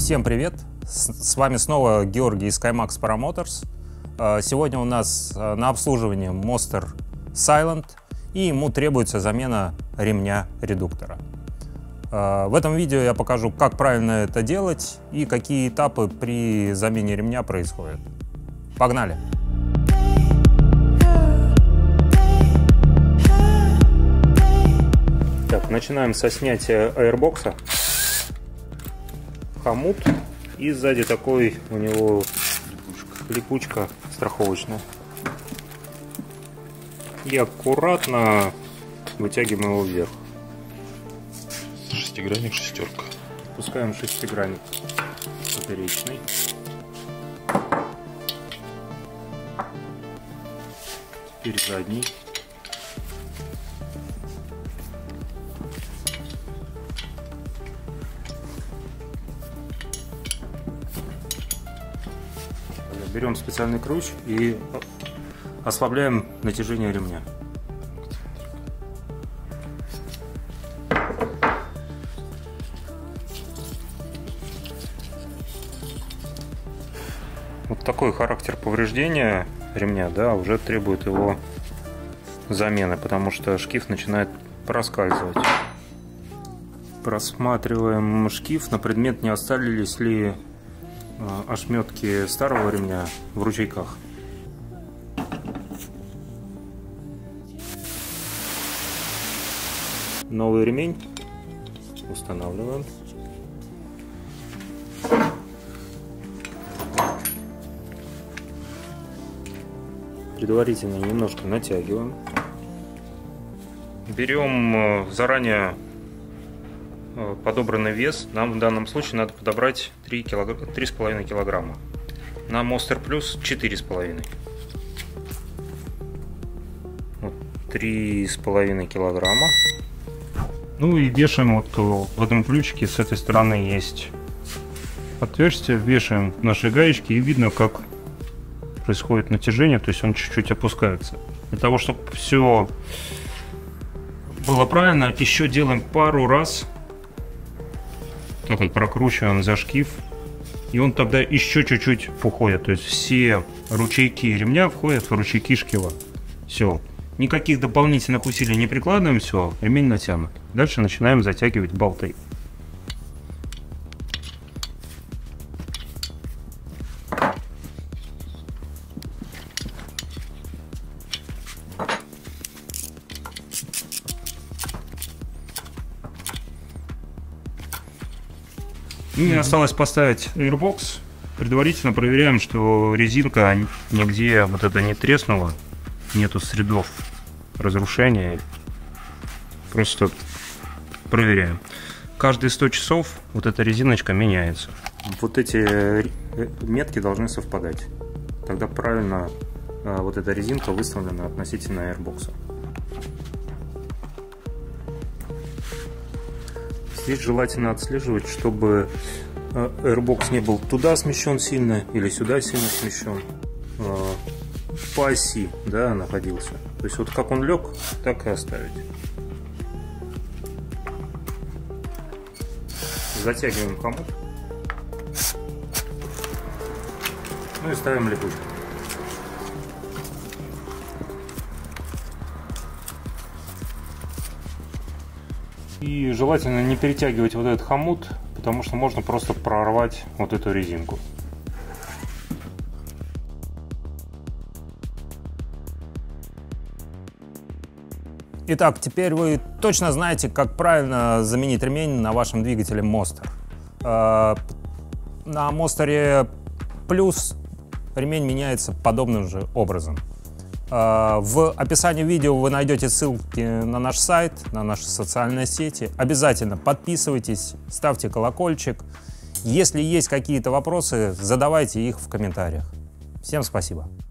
Всем привет! С вами снова Георгий из SkyMax Paramotors. Сегодня у нас на обслуживании Monster Silent, и ему требуется замена ремня редуктора. В этом видео я покажу, как правильно это делать и какие этапы при замене ремня происходят. Погнали! Так, начинаем со снятия аирбокса. Хомут, и сзади такой у него липучка страховочная. И аккуратно вытягиваем его вверх. Шестигранник, шестерка. Пускаем шестигранник поперечный. Теперь задний. Берем специальный ключ и ослабляем натяжение ремня. Вот такой характер повреждения ремня, да, уже требует его замены, потому что шкив начинает проскальзывать. Просматриваем шкив на предмет, не остались ли ошметки старого ремня в ручейках. Новый ремень устанавливаем. Предварительно немножко натягиваем. Берем заранее подобранный вес. Нам в данном случае надо подобрать 3,5 килограмма. На Monster Plus 4,5. Вот 3,5 килограмма. Ну и вешаем вот в этом ключике. С этой стороны есть отверстие. Вешаем наши гаечки, и видно, как происходит натяжение. То есть он чуть-чуть опускается. Для того, чтобы все было правильно, еще делаем пару раз. Так вот, прокручиваем за шкив, и он тогда еще чуть-чуть уходит. То есть все ручейки ремня входят в ручейки шкива. Все. Никаких дополнительных усилий не прикладываем, все, ремень натянут. Дальше начинаем затягивать болты. И осталось поставить airbox. Предварительно проверяем, что резинка нигде вот это не треснула, нету следов разрушения. Просто проверяем. Каждые 100 часов вот эта резиночка меняется. Вот эти метки должны совпадать. Тогда правильно вот эта резинка выставлена относительно airbox. Здесь желательно отслеживать, чтобы airbox не был туда смещен сильно или сюда сильно смещен. По оси, да, находился. То есть вот как он лег, так и оставить. Затягиваем хомут. Ну и ставим липучку. И желательно не перетягивать вот этот хомут, потому что можно просто прорвать вот эту резинку. Итак, теперь вы точно знаете, как правильно заменить ремень на вашем двигателе Monster. На Monster Plus ремень меняется подобным же образом. В описании видео вы найдете ссылки на наш сайт, на наши социальные сети. Обязательно подписывайтесь, ставьте колокольчик. Если есть какие-то вопросы, задавайте их в комментариях. Всем спасибо.